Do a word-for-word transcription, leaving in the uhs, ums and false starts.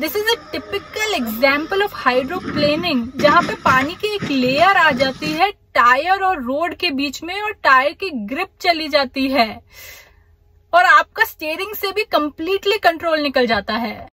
This is a typical example of hydroplaning, जहाँ पे पानी की एक लेयर आ जाती है टायर और रोड के बीच में और टायर की ग्रिप चली जाती है और आपका स्टीयरिंग से भी कंप्लीटली कंट्रोल निकल जाता है।